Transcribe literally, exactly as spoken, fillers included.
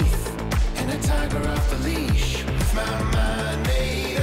teeth and a tiger off the leash. With my mind made